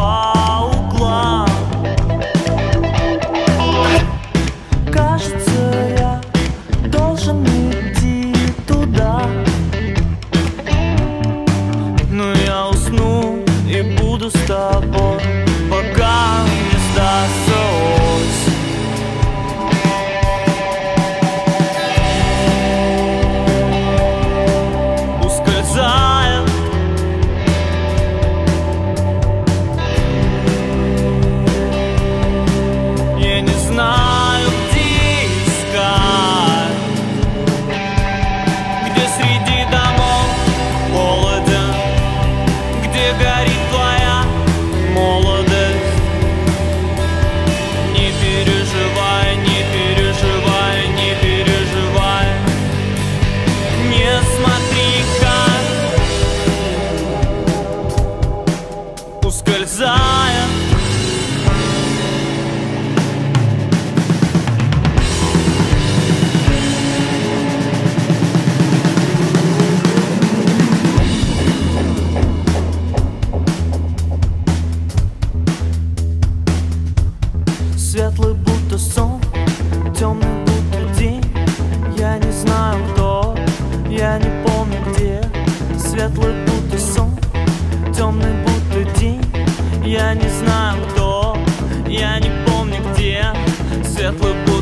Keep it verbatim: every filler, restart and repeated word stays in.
по углам. Кажется, я должен идти туда, но я усну и буду с тобой, пока не сдастся осень. Ускользает я не знаю, где искать, где среди домов холоден, где горит твоя молодость. Не переживай, не переживай, не переживай, не смотри-ка, ускользая. Светлый будто сон, темный будто день. Я не знаю кто, я не помню где. Светлый будто сон, темный будто день. Я не знаю кто, я не помню где. Светлый будто